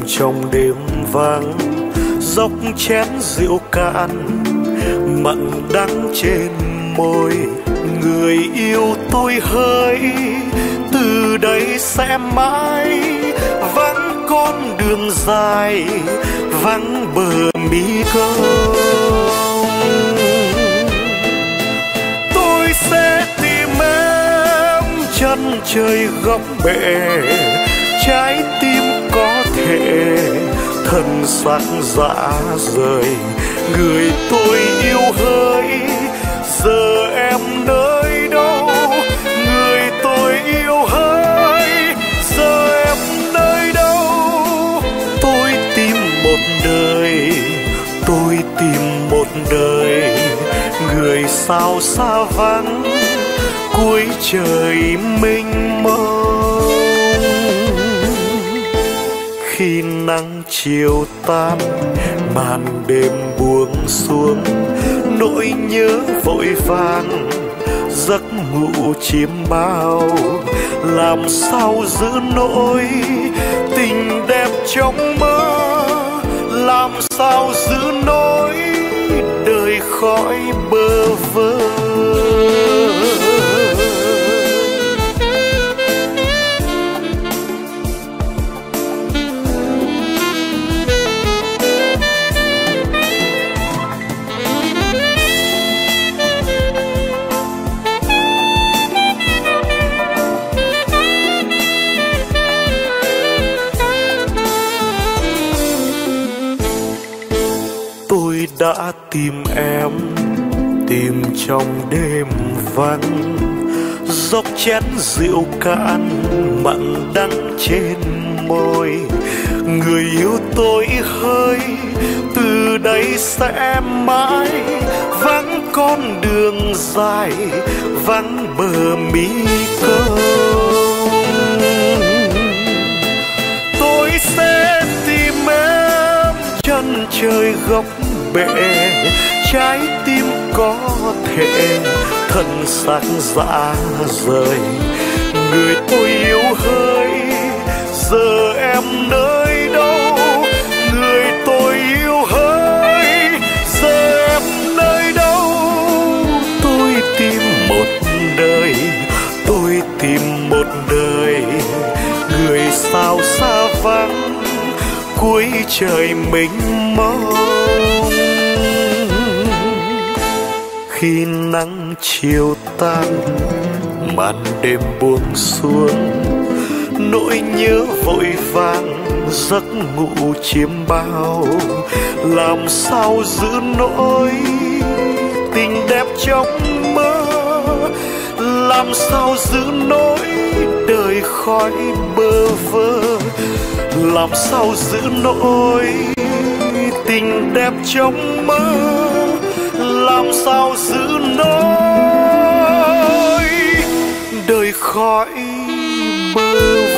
trong đêm vắng, dốc chén rượu cạn, mặn đắng trên môi. Người yêu tôi hỡi, từ đây sẽ mãi vắng con đường dài, vắng bờ mi câu. Tôi sẽ tìm em chân trời góc bể, trái tim có thể thân xác dã rời. Người tôi yêu hỡi, giờ em nơi đâu? Người tôi yêu hỡi, giờ em nơi đâu? Tôi tìm một đời, tôi tìm một đời, người sao xa vắng cuối trời mênh mông. Khi nắng chiều tan, màn đêm buông xuống, nỗi nhớ vội vàng giấc ngủ chiêm bao. Làm sao giữ nỗi tình đẹp trong mơ, làm sao giữ nỗi đời khỏi bơ vơ. Đã tìm em, tìm trong đêm vắng, dốc chén rượu cạn, mặn đắng trên môi. Người yêu tôi hỡi, từ đây sẽ mãi vắng con đường dài, vắng bờ mi câu. Tôi sẽ tìm em chân trời góc bể, trái tim có thể thân xác dã rời. Người tôi yêu hỡi, giờ em nơi đâu? Người tôi yêu hỡi, giờ em nơi đâu? Tôi tìm một đời, tôi tìm một đời, người sao xa vắng cuối trời mênh mông. Khi nắng chiều tan, màn đêm buông xuống, nỗi nhớ vội vàng giấc ngủ chiêm bao. Làm sao giữ nỗi tình đẹp trong mơ, làm sao giữ nỗi đời khỏi bơ vơ. Làm sao giữ nỗi tình đẹp trong mơ, làm sao giữ nỗi đời khỏi bơ